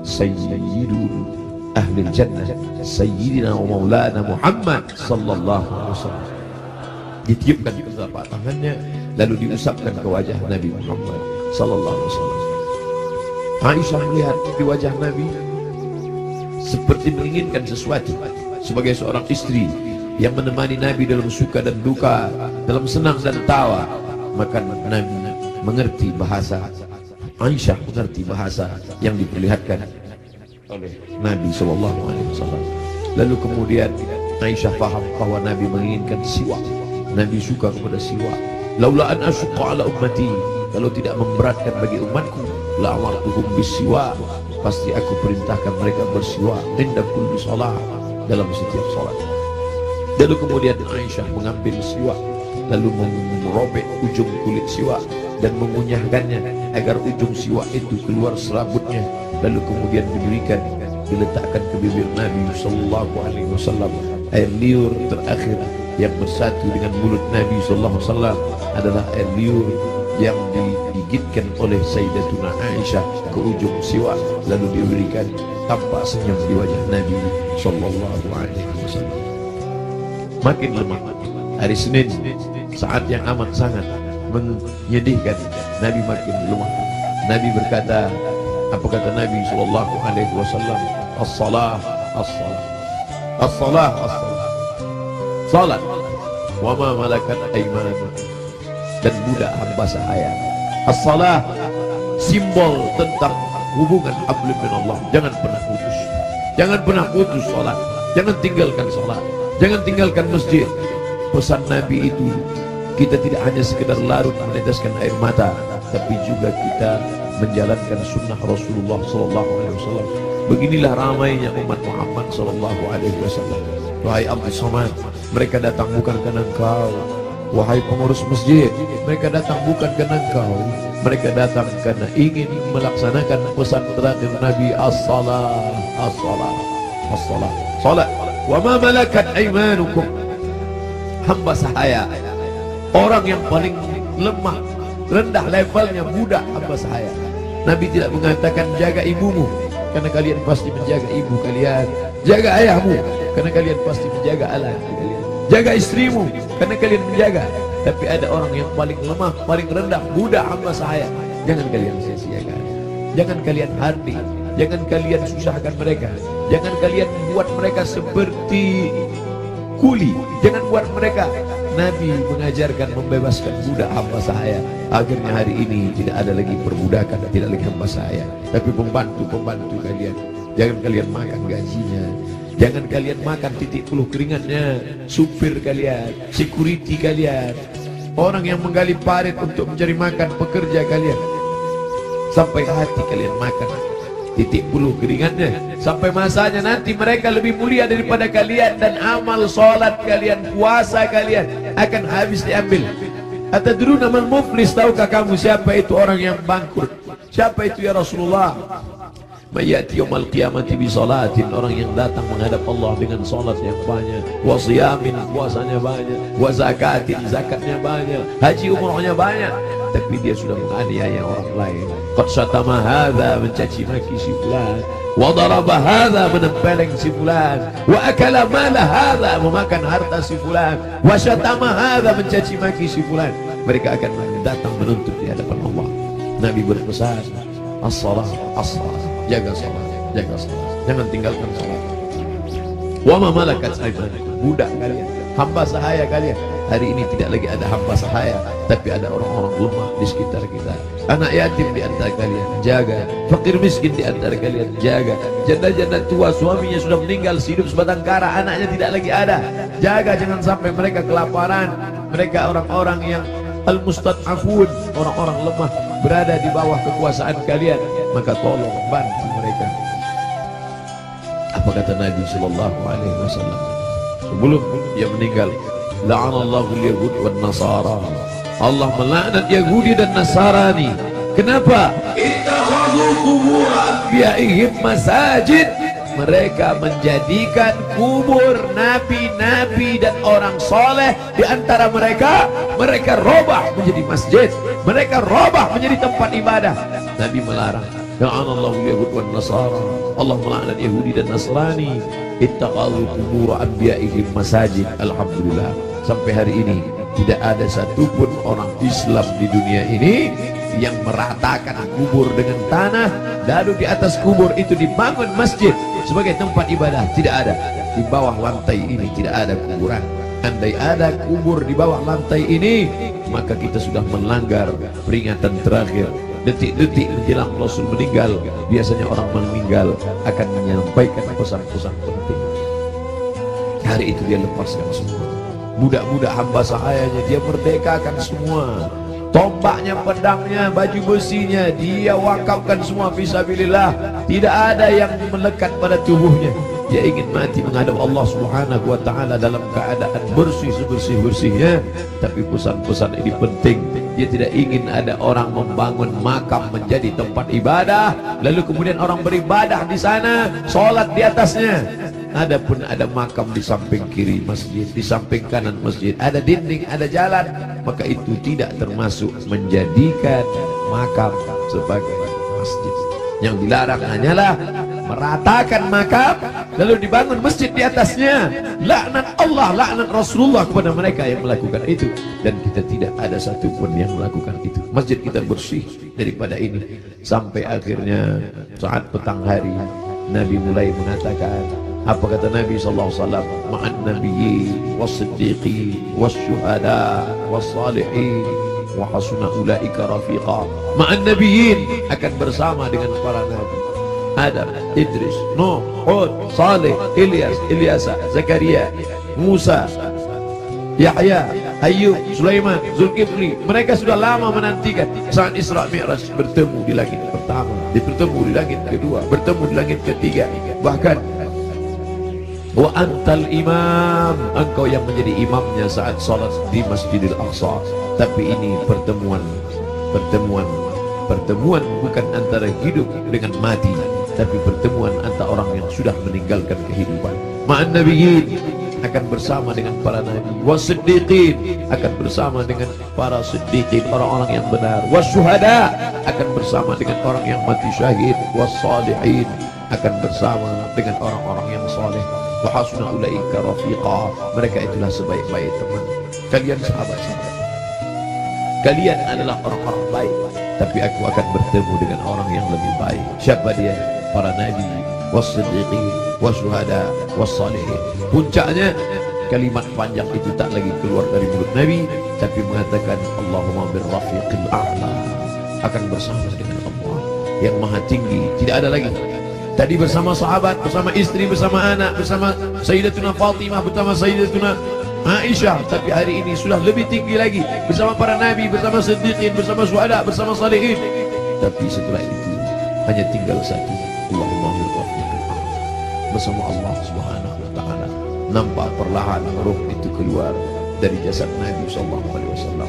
Sayyidul Ahlil Jannah, Sayyidina wa Maulana Muhammad sallallahu alaihi wasallam. Ditiupkan ke telapak tangannya, lalu diusapkan ke wajah Nabi Muhammad sallallahu alaihi wasallam. Aisyah melihat di wajah Nabi seperti menginginkan sesuatu. Sebagai seorang istri yang menemani Nabi dalam suka dan duka, dalam senang dan tawa, maka Nabi mengerti bahasa. Aisyah mengerti bahasa yang diperlihatkan oleh Nabi SAW. Lalu kemudian Aisyah faham bahwa Nabi menginginkan siwak. Nabi suka kepada siwak. Laula an asyqa ala ummati, kalau tidak memberatkan bagi umatku, la amartuhum bisiwak, pasti aku perintahkan mereka bersiwak inda kulli shalah, dalam setiap salat. Lalu kemudian Aisyah mengambil siwak, lalu merobek ujung kulit siwak dan mengunyahkannya agar ujung siwak itu keluar serabutnya. Lalu kemudian diberikan, diletakkan ke bibir Nabi sallallahu alaihi wasallam. Air liur terakhir yang bersatu dengan mulut Nabi sallallahu alaihi wasallam adalah air liur yang digigitkan oleh Sayyidatuna Aisyah ke ujung siwak, lalu diberikan. Tampak senyum di wajah Nabi sallallahu alaihi wasallam. Makin lemah. Hari Senin, saat yang amat sangat menyedihkan, Nabi makin lemah. Nabi berkata, apa kata Nabi sallallahu alaihi wasallam? As-salah, as-salah, as-salah, as-salah. Salat. Wa ma malakat aymanukum, dan budak hamba sahaya. As-salah, simbol tentang hubungan hablum minallah. Jangan pernah putus. Jangan pernah putus salat. Jangan tinggalkan salat. Jangan tinggalkan masjid. Pesan Nabi itu, kita tidak hanya sekedar larut meneteskan air mata, tapi juga kita menjalankan sunnah Rasulullah sallallahu alaihi wasallam. Beginilah ramainya umat Muhammad sallallahu alaihi wasallam. Wahai Abdul Somad, mereka datang bukan karena engkau. Wahai pengurus masjid, mereka datang bukan karena engkau. Mereka datang karena ingin melaksanakan pesan terakhir Nabi, as-salah, as-salah, as-salah. Salat. Wa ma malakat aymanukum, hamba sahaya, orang yang paling lemah, rendah levelnya, budak hamba sahaya. Nabi tidak mengatakan jaga ibumu, karena kalian pasti menjaga ibu kalian. Jaga ayahmu, karena kalian pasti menjaga anak kalian. Jaga istrimu, karena kalian menjaga. Tapi ada orang yang paling lemah, paling rendah, budak hamba sahaya. Jangan kalian sia-siakan. Jangan kalian hardi. Jangan kalian susahkan mereka. Jangan kalian buat mereka seperti kuli. Jangan buat mereka. Nabi mengajarkan membebaskan budak hamba sahaya. Akhirnya hari ini tidak ada lagi perbudakan, tidak lagi hamba sahaya, tapi pembantu-pembantu kalian. Jangan kalian makan gajinya. Jangan kalian makan titik puluh keringatnya. Supir kalian, security kalian, orang yang menggali parit untuk mencari makan, pekerja kalian. Sampai hati kalian makan titik puluh keringatnya. Sampai masanya nanti mereka lebih mulia daripada kalian, dan amal sholat kalian, puasa kalian akan habis diambil. Atadruna man muflis, tahukah kamu siapa itu orang yang bangkrut? Siapa itu ya Rasulullah? Mayati yaumal qiyamati bi salatin, orang yang datang menghadap Allah dengan salat yang banyak, wa siyamin, puasanya banyak, wa zakatin, zakatnya banyak, haji umrohnya banyak, tapi dia sudah menganiaya orang lain. Qad syatama hadza, mencaci maki si fulan, wa daraba hadza, menempeleng si fulan, wa akala mala hadza, memakan harta si fulan, wa syatama hadza, mencaci maki si fulan. Mereka akan datang menuntut di hadapan Allah. Nabi berpesan, as-salah, as-salah, jaga salat, jaga salat, jangan tinggalkan salat. Wa ma malakat aymanukum, budak kalian, hamba sahaya kalian. Hari ini tidak lagi ada hamba sahaya, tapi ada orang-orang lemah di sekitar kita. Anak yatim di antara kalian, jaga. Fakir miskin di antara kalian, jaga. Janda-janda tua, suaminya sudah meninggal, hidup sebatang kara, anaknya tidak lagi ada, jaga. Jangan sampai mereka kelaparan. Mereka orang-orang yang al-mustad'afun, orang-orang lemah, berada di bawah kekuasaan kalian, maka tolong bantu mereka. Apa kata Nabi sallallahu alaihi wasallam sebelum dia meninggal? La'anallahu al-yahud wan nasara. Allah melaknat Yahudi dan Nasrani. Kenapa? Ittakhadhu qubur anbiya'ihim masajid. Mereka menjadikan kubur nabi-nabi dan orang soleh di antara mereka, mereka robah menjadi masjid, mereka robah menjadi tempat ibadah. Nabi melarang. La'anallahu al-yahud wan nasara. Allah melaknat Yahudi dan Nasrani. Ittakhadhu qubur anbiya'ihim masajid. Alhamdulillah, sampai hari ini tidak ada satupun orang Islam di dunia ini yang meratakan kubur dengan tanah, lalu di atas kubur itu dibangun masjid sebagai tempat ibadah. Tidak ada. Di bawah lantai ini tidak ada kuburan. Andai ada kubur di bawah lantai ini, maka kita sudah melanggar peringatan terakhir. Detik-detik menjelang Rasul meninggal, biasanya orang meninggal akan menyampaikan pesan-pesan penting. Hari itu dia lepaskan semua. Budak-budak hamba sahayanya dia merdekakan semua. Tombaknya, pedangnya, baju besinya dia wakafkan semua fisabilillah. Tidak ada yang melekat pada tubuhnya. Dia ingin mati menghadap Allah Subhanahu wa ta'ala dalam keadaan bersih sebersih-bersihnya. Tapi pesan-pesan ini penting. Dia tidak ingin ada orang membangun makam menjadi tempat ibadah, lalu kemudian orang beribadah di sana, sholat di atasnya. Adapun ada makam di samping kiri masjid, di samping kanan masjid, ada dinding, ada jalan, maka itu tidak termasuk menjadikan makam sebagai masjid. Yang dilarang hanyalah meratakan makam lalu dibangun masjid di atasnya. Laknat Allah, laknat Rasulullah kepada mereka yang melakukan itu, dan kita tidak ada satupun yang melakukan itu. Masjid kita bersih daripada ini. Sampai akhirnya saat petang hari Nabi mulai mengatakan, apa kata Nabi sallallahu alaihi wasallam? Ma'an nabiyyin was-siddiqin was-syuhada was-salihin wa hasuna ulaika rafiqa. Ma'an nabiyyin, akan bersama dengan para nabi. Adam, Idris, Nuh, Hud, Saleh, Ilyas, Ilyasa, Zakaria, Musa, Yahya, Ayyub, Sulaiman, Zulkifli. Mereka sudah lama menantikan saat Isra Mi'raj bertemu di langit pertama, bertemu di langit kedua, bertemu di langit ketiga. Bahkan wa antal imam, engkau yang menjadi imamnya saat salat di Masjidil Aqsa. Tapi ini pertemuan bukan antara hidup dengan mati, tapi pertemuan antara orang yang sudah meninggalkan kehidupan. Ma'an nabiyyin, akan bersama dengan para nabi. Was-siddiqin, akan bersama dengan para siddiqin, orang-orang yang benar. Was-syuhada, akan bersama dengan orang yang mati syahid. Was-salihin, akan bersama dengan orang-orang yang saleh. Wa hasuna ulaika rafiqa, mereka itulah sebaik-baik teman. Kalian sahabat-sahabat, kalian adalah orang-orang baik, tapi aku akan bertemu dengan orang yang lebih baik. Siapa dia? Para nabi, was-siddiqin, was-syuhada, was-salihin. Puncaknya kalimat panjang itu tak lagi keluar dari mulut Nabi, tapi mengatakan Allahumma birrafiqil a'la, akan bersama dengan Allah yang maha tinggi. Tidak ada lagi. Tadi bersama sahabat, bersama istri, bersama anak, bersama Sayyidatuna Fatimah, bersama Sayyidatuna Aisyah, tapi hari ini sudah lebih tinggi lagi, bersama para nabi, bersama siddiqin, bersama syuhada, bersama salihin. Tapi setelah itu hanya tinggal satu, Allahumma birrafiqil a'la, bersama Allah Subhanahu wa ta'ala. Nampak perlahan roh itu keluar dari jasad Nabi sallallahu alaihi wasallam.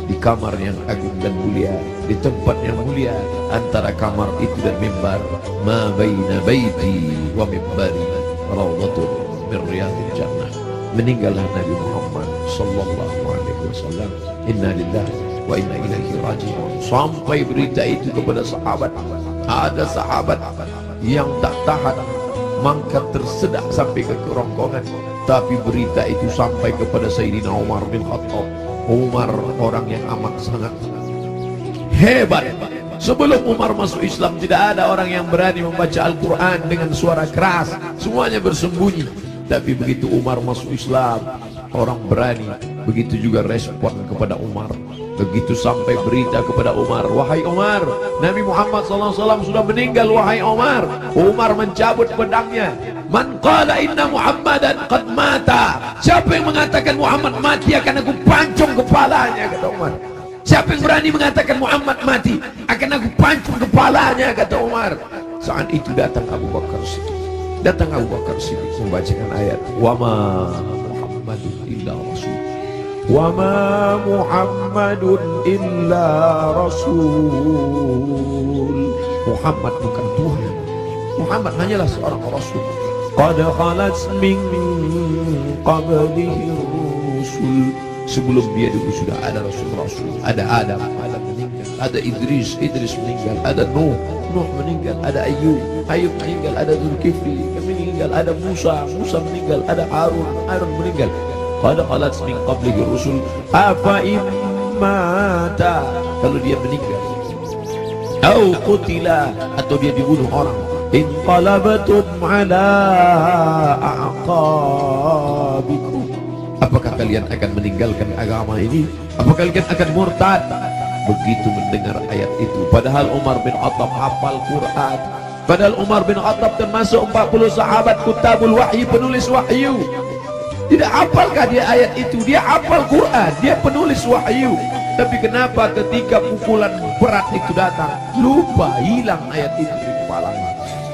di kamar yang agung dan mulia, di tempat yang mulia. Antara kamar itu dan mimbar, ma baina baiti wa mimbari raudhatun min riyadil jannah. Meninggallah Nabi Muhammad sallallahu alaihi wasallam. Inna lillahi wa inna ilaihi raji'un. Sampai berita itu kepada sahabat. Ada sahabat yang tak tahan, mangkat tersedak sampai ke kerongkongan. Tapi berita itu sampai kepada Sayyidina Umar bin Khattab. Umar orang yang amat sangat hebat. Sebelum Umar masuk Islam, tidak ada orang yang berani membaca Al-Quran dengan suara keras. Semuanya bersembunyi. Tapi begitu Umar masuk Islam, orang berani. Begitu juga respon kepada Umar. Begitu sampai berita kepada Umar, wahai Umar, Nabi Muhammad SAW sudah meninggal, wahai Umar. Umar mencabut pedangnya. Man qala inna Muhammadan qad mata. Siapa yang mengatakan Muhammad mati, akan aku pancung kepalanya, kata Umar. Siapa yang berani mengatakan Muhammad mati, akan aku pancung kepalanya, kata Umar. Saat itu datang Abu Bakar Siddiq. Datang Abu Bakar Siddiq membacakan ayat, wa ma Muhammadun illa rasul. Wa ma Muhammadun illa rasul. Muhammad bukan Tuhan. Muhammad hanyalah seorang rasul. Qad khalat min qablihi rusul. Sebelum dia dulu sudah ada rasul-rasul. Ada Adam meninggal. Ada Idris meninggal. Ada Nuh meninggal. Ada Ayub meninggal. Ada Zulkifli meninggal. Ada Musa meninggal. Ada Harun meninggal. Qad khalat min qablihi rusul afa immata, kalau dia meninggal, au qutila, atau dia dibunuh orang, inqalabatum ala a'qabikum, apakah kalian akan meninggalkan agama ini? Apakah kalian akan murtad? Begitu mendengar ayat itu, padahal Umar bin Khattab hafal Quran, padahal Umar bin Khattab termasuk 40 sahabat kutabul wahyi, penulis wahyu. Tidak hafalkah dia ayat itu? Dia hafal Quran, dia penulis wahyu. Tapi kenapa ketika pukulan berat itu datang, lupa, hilang ayat itu di kepalanya?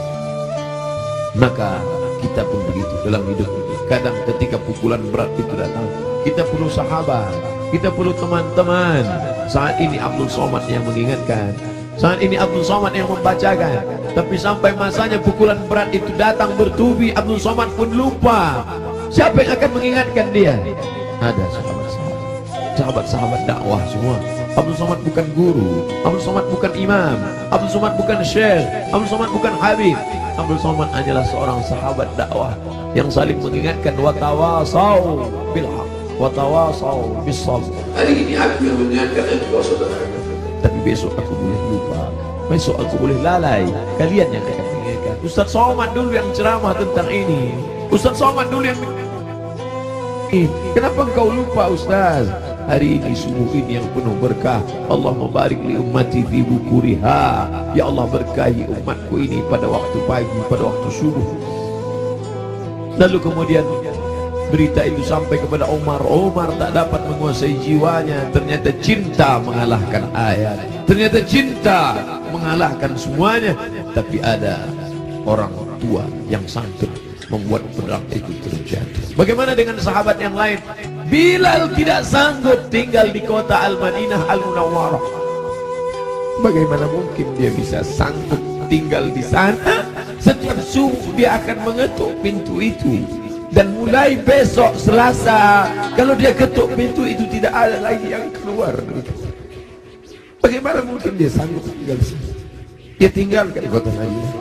Maka kita pun begitu dalam hidup ini. Kadang ketika pukulan berat itu datang, kita perlu sahabat, kita perlu teman-teman. Saat ini Abdul Somad yang mengingatkan, saat ini Abdul Somad yang membacakan. Tapi sampai masanya pukulan berat itu datang bertubi, Abdul Somad pun lupa. Siapa yang akan mengingatkan dia? Ada sahabat-sahabat dakwah semua. Abdul Somad bukan guru, Abdul Somad bukan imam, Abdul Somad bukan syekh, Abdul Somad bukan habib. Abdul Somad hanyalah seorang sahabat dakwah yang saling mengingatkan, wa tawasau bil haq wa tawasau bis sabr. Hari ini aku yang mengingatkan engkau saudara, tapi besok aku boleh lupa, besok aku boleh lalai. Kalian yang akan mengingatkan. Ustaz Somad dulu yang ceramah tentang ini, Ustaz Somad dulu yang kenapa engkau lupa Ustaz? Hari ini subuh ini yang penuh berkah. Allah membarik li ummati fi bukuriha. Ya Allah berkahi umatku ini pada waktu pagi, pada waktu subuh. Lalu kemudian berita itu sampai kepada Umar. Umar tak dapat menguasai jiwanya. Ternyata cinta mengalahkan ayat, ternyata cinta mengalahkan semuanya. Tapi ada orang tua yang sanggup membuat perang itu terjadi. Bagaimana dengan sahabat yang lain? Bilal tidak sanggup tinggal di kota Al-Madinah Al-Munawwarah. Bagaimana mungkin dia bisa sanggup tinggal di sana? Setiap subuh dia akan mengetuk pintu itu. Dan mulai besok Selasa, kalau dia ketuk pintu itu tidak ada lagi yang keluar. Bagaimana mungkin dia sanggup tinggal di sana? Dia tinggalkan kota Madinah.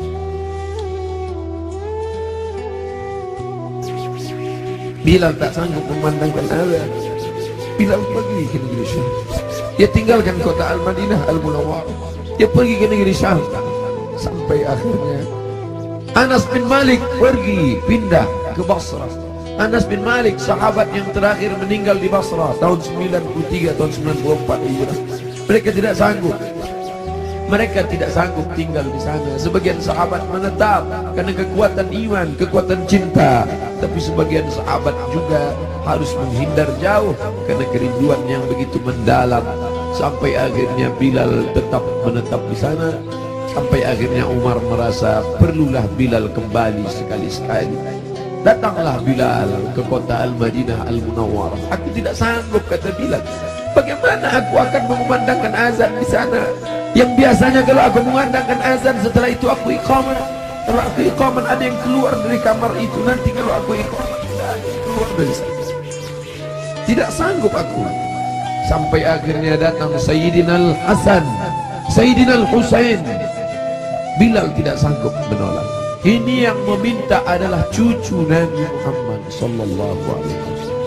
Bilal tak sanggup memandangkan azan. Bilal pergi ke negeri Syam. Dia tinggalkan kota Al-Madinah Al-Munawwarah. Dia pergi ke negeri Syam. Sampai akhirnya Anas bin Malik pergi pindah ke Basrah. Anas bin Malik sahabat yang terakhir meninggal di Basrah tahun 93, tahun 94 Hijrah. Mereka tidak sanggup. Mereka tidak sanggup tinggal di sana. Sebagian sahabat menetap karena kekuatan iman, kekuatan cinta. Tapi sebagian sahabat juga harus menghindar jauh karena kerinduan yang begitu mendalam. Sampai akhirnya Bilal tetap menetap di sana. Sampai akhirnya Umar merasa perlulah Bilal kembali sekali-sekali. Datanglah Bilal ke kota Al-Madinah Al-Munawwarah. Aku tidak sanggup, kata Bilal. Bagaimana aku akan mengumandangkan azan di sana? Yang biasanya kalau aku mengumandangkan azan, setelah itu aku iqamah. Kalau aku iqamah ada yang keluar dari kamar itu. Nanti kalau aku iqamah tidak ada yang keluar dari sana. Tidak sanggup aku. Sampai akhirnya datang Sayyidina Al-Hasan, Sayyidina Al-Husain. Bilal tidak sanggup menolak. Ini yang meminta adalah cucu Nabi Muhammad sallallahu alaihi wasallam.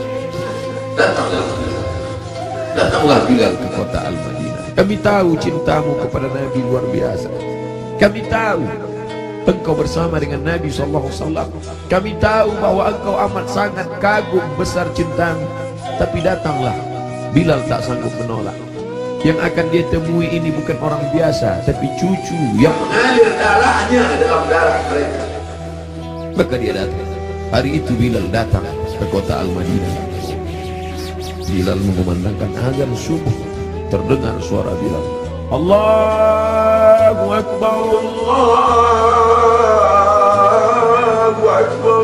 Datanglah Bilal ke kota Al-Madinah. Kami tahu cintamu kepada Nabi luar biasa. Kami tahu engkau bersama dengan Nabi sallallahu alaihi wasallam. Kami tahu bahwa engkau amat sangat kagum besar cintamu. Tapi datanglah. Bilal tak sanggup menolak. Yang akan dia temui ini bukan orang biasa, tapi cucu yang mengalir darahnya dalam darah mereka. Maka dia datang. Hari itu Bilal datang ke kota Al-Madinah. Bilal mengumandangkan azan subuh. Terdengar suara Bilal, Allahu Akbar, Allahu Akbar.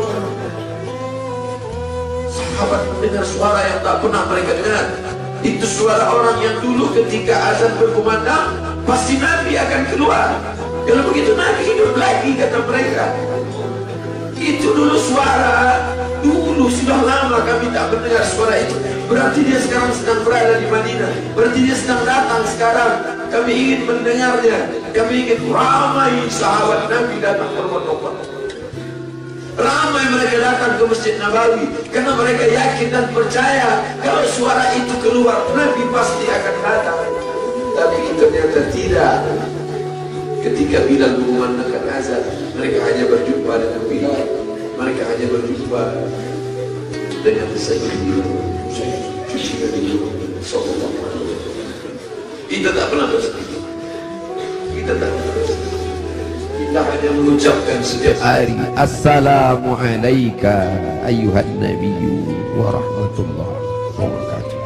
Sahabat mendengar suara yang tak pernah mereka dengar. Itu suara orang yang dulu ketika azan berkumandang pasti Nabi akan keluar. Kalau begitu Nabi hidup lagi, kata mereka. Itu dulu suara, dulu sudah lama kami tak mendengar suara itu. Berarti dia sekarang sedang berada di Madinah. Berarti dia sedang datang sekarang. Kami ingin mendengarnya. Kami ingin ramai sahabat Nabi datang berbondong-bondong. Ramai mereka datang ke Masjid Nabawi karena mereka yakin dan percaya kalau suara itu keluar Nabi pasti akan datang. Tapi ternyata tidak. Ketika Bilal mengumandangkan azan, mereka hanya berjumpa dengan Bilal. Mereka hanya berjumpa dengan Sayyidina cucu Nabi Muhammad sallallahu alaihi wasallam. Kita tak pernah bersedih. Kita tak pernah bersedih. Kita hanya mengucapkan setiap hari Assalamu alayka ayyuhan nabiyyu wa rahmatullahi wa barakatuh.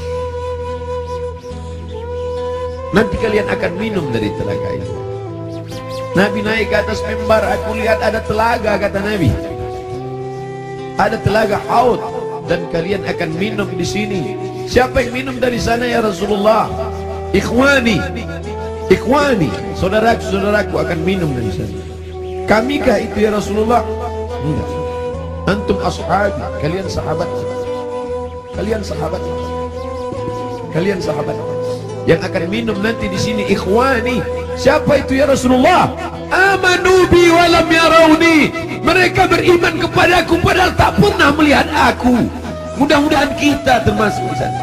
Nanti kalian akan minum dari telaga itu. Nabi naik ke atas mimbar, aku lihat ada telaga, kata Nabi. Ada telaga Haud dan kalian akan minum di sini. Siapa yang minum dari sana ya Rasulullah? Ikhwani, ikhwani, saudaraku akan minum dari sana. Kamikah itu ya Rasulullah? Enggak. Antum ashabi, kalian sahabat. Kalian sahabat. Kalian sahabat. Yang akan minum nanti di sini ikhwani. Siapa itu ya Rasulullah? Amanu bi wa lam yarawni. Mereka beriman kepadaku padahal tak pernah melihat aku. Mudah-mudahan kita termasuk di sana.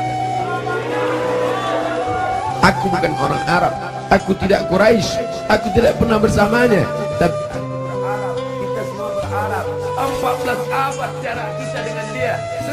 Aku bukan orang Arab, aku tidak Quraisy, aku tidak pernah bersamanya. Tapi kita semua berharap. 14 abad jarak kita dengan dia,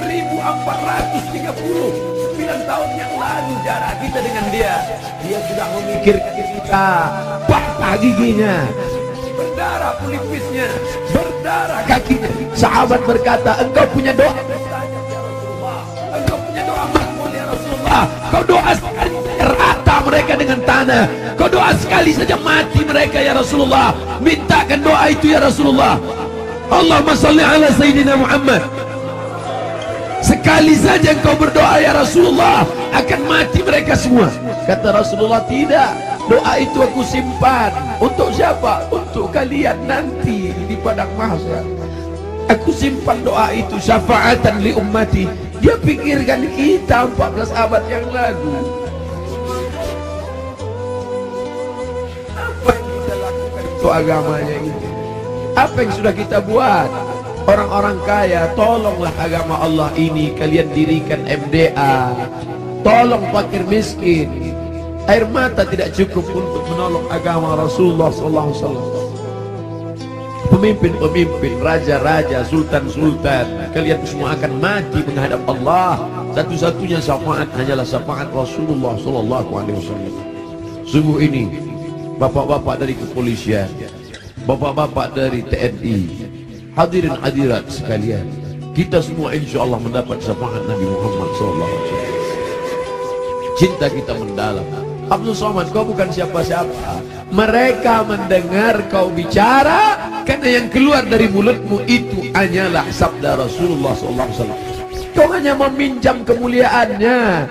1439 tahun yang lalu jarak kita dengan dia. Dia sudah memikirkan kita, patah giginya, berdarah pelipisnya, berdarah kakinya. Sahabat berkata, engkau punya doa mustajab ya Rasulullah, engkau punya doa makbul ya Rasulullah. Kau doa sekali rata mereka dengan tanah, kau doa sekali saja mati mereka ya Rasulullah. Mintakan doa itu ya Rasulullah. Allahumma salli ala Sayyidina Muhammad. Sekali saja engkau berdoa ya Rasulullah, akan mati mereka semua. Kata Rasulullah, tidak, doa itu aku simpan. Untuk siapa? Untuk kalian nanti di padang mahsyar. Aku simpan doa itu syafaatan li ummati. Dia pikirkan kita 14 abad yang lalu. Apa yang kita lakukan untuk agamanya ini? Apa yang sudah kita buat? Orang-orang kaya, tolonglah agama Allah ini. Kalian dirikan MDA. Tolong fakir miskin. Air mata tidak cukup untuk menolong agama Rasulullah SAW. Pemimpin-pemimpin, raja-raja, sultan-sultan, kalian semua akan mati menghadap Allah. Satu-satunya syafaat hanyalah syafaat Rasulullah SAW. Sungguh ini, bapak-bapak dari kepolisian, bapak-bapak dari TNI, hadirin hadirat sekalian, kita semua insya Allah mendapat syafaat Nabi Muhammad SAW. Cinta kita mendalam. Abdul Somad, kau bukan siapa-siapa. Mereka mendengar kau bicara karena yang keluar dari mulutmu itu hanyalah sabda Rasulullah SAW. Kau hanya meminjam kemuliaannya.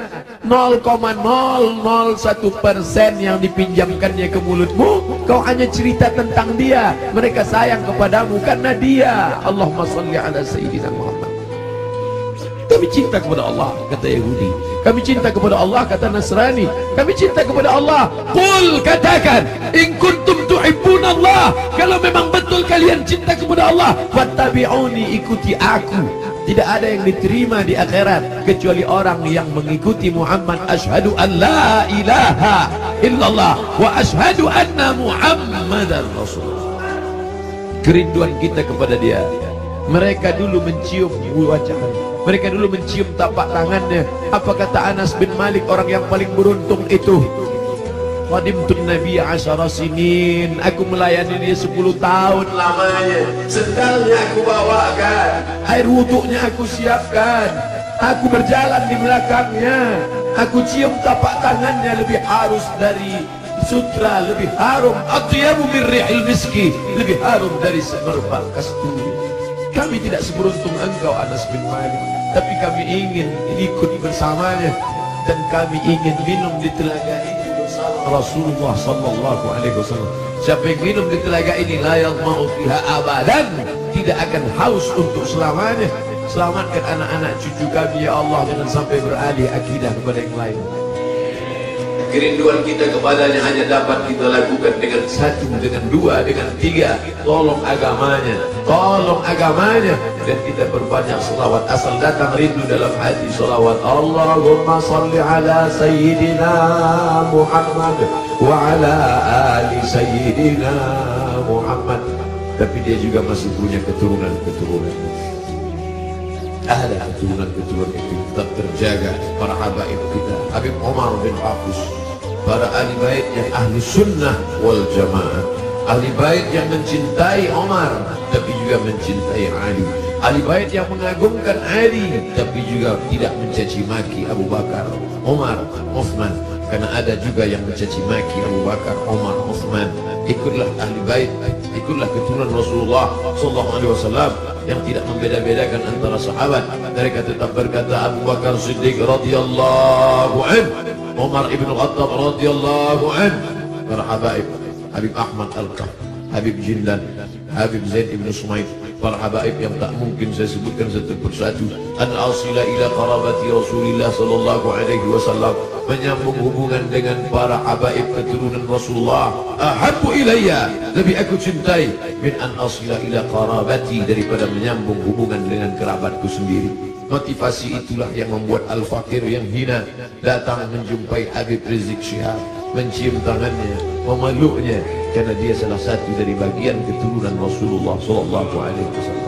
0,001% yang dipinjamkannya ke mulutmu, kau hanya cerita tentang dia. Mereka sayang kepadamu karena dia. Allahumma salli ala Sayyidina Muhammad. Kami cinta kepada Allah, kata Yahudi. Kami cinta kepada Allah, kata Nasrani. Kami cinta kepada Allah. Qul, katakan, in kuntum tuhibbunallah, kalau memang betul kalian cinta kepada Allah, fattabi'uni, ikuti aku. Tidak ada yang diterima di akhirat kecuali orang yang mengikuti Muhammad. Asyhadu an la ilaha illallah wa asyhadu anna Muhammadar Rasulullah. Kerinduan kita kepada dia. Mereka dulu mencium wajahnya, mereka dulu mencium tapak tangannya. Apa kata Anas bin Malik, orang yang paling beruntung itu? Qadimtun Nabi 10 sinin, aku melayani dia 10 tahun lamanya. Sendalnya aku bawakan, air wuduknya aku siapkan, aku berjalan di belakangnya, aku cium tapak tangannya, lebih harus dari sutra, lebih harum, atyabu min rihil miski, lebih harum dari semerbak kasturi. Kami tidak seberuntung engkau Anas bin Malik, tapi kami ingin ikut bersamanya, dan kami ingin minum di telaga itu Rasulullah sallallahu alaihi wasallam. Siapa yang minum di telaga ini la yadma'u fiha abadan, tidak akan haus untuk selamanya. Selamatkan anak-anak cucu kami ya Allah, jangan sampai beralih akidah kepada yang lain. Kerinduan kita kepadanya hanya dapat kita lakukan dengan 1, dengan 2, dengan 3. Tolong agamanya, tolong agamanya, dan kita berbanyak selawat. Asal datang rindu dalam hati selawat. Allahumma salli ala Sayyidina Muhammad wa ala ali Sayyidina Muhammad. Tapi dia juga masih punya keturunan-keturunan. Ada keturunan-keturunan itu tetap terjaga. Para habaib kita, Habib Omar bin Hafs, para ahli bait yang ahli sunnah wal jamaah, ahli bait yang mencintai Omar tapi juga mencintai Ali, ahli bait yang mengagungkan Ali tapi juga tidak mencaci maki Abu Bakar, Omar, Uthman. Karena ada juga yang mencaci maki Abu Bakar, Omar, Uthman. Ikutlah ahli bait, ikutlah keturunan Rasulullah sallallahu alaihi wasallam yang tidak membeda-bedakan antara sahabat. Mereka tetap berkata Abu Bakar Siddiq radhiyallahu anhu, Umar ibn Khattab radhiyallahu anhu. Para habaib, Habib Ahmad Al-Kaf, Habib Jindan, Habib Zaid ibn Sumaid, para habaib yang tak mungkin saya sebutkan satu persatu. An-asila ila qarabati Rasulillah sallallahu alaihi wasallam, menyambung hubungan dengan para habaib keturunan Rasulullah. Ahabbu ilayya, lebih aku cintai, min an asila ila qarabati, daripada menyambung hubungan dengan kerabatku sendiri. Motivasi itulah yang membuat Al-Fakir yang hina datang menjumpai Habib Rizik Syihab, mencium tangannya, memeluknya, karena dia salah satu dari bagian keturunan Rasulullah sallallahu alaihi wasallam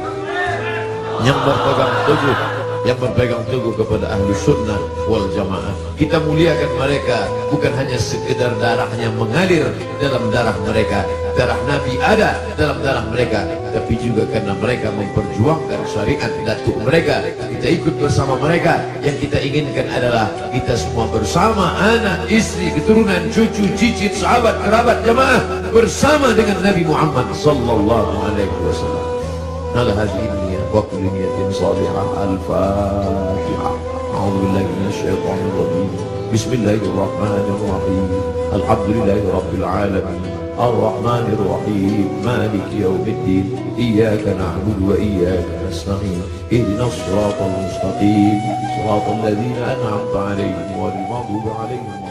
yang berpegang teguh kepada ahlu sunnah wal jamaah. Kita muliakan mereka bukan hanya sekedar darahnya mengalir dalam darah mereka, darah Nabi ada dalam darah mereka, tapi juga karena mereka memperjuangkan syariat datuk mereka. Kita ikut bersama mereka. Yang kita inginkan adalah kita semua bersama, anak, istri, keturunan, cucu, cicit, sahabat, kerabat, jamaah, bersama dengan Nabi Muhammad sallallahu alaihi wasallam. Ala hadhihi niyyah wa kulli niyyatin salihah. Al-Fatihah. A'udzu billahi minasy syaithanir rajim. Bismillahirrahmanirrahim. Alhamdulillahi rabbil alamin. Ar-Rahmanir Rahim. Maliki yaumiddin. Iyyaka na'budu wa iyyaka nasta'in. Ihdinas siratal mustaqim. Siratal ladzina an'amta 'alaihim ghairil maghdubi 'alaihim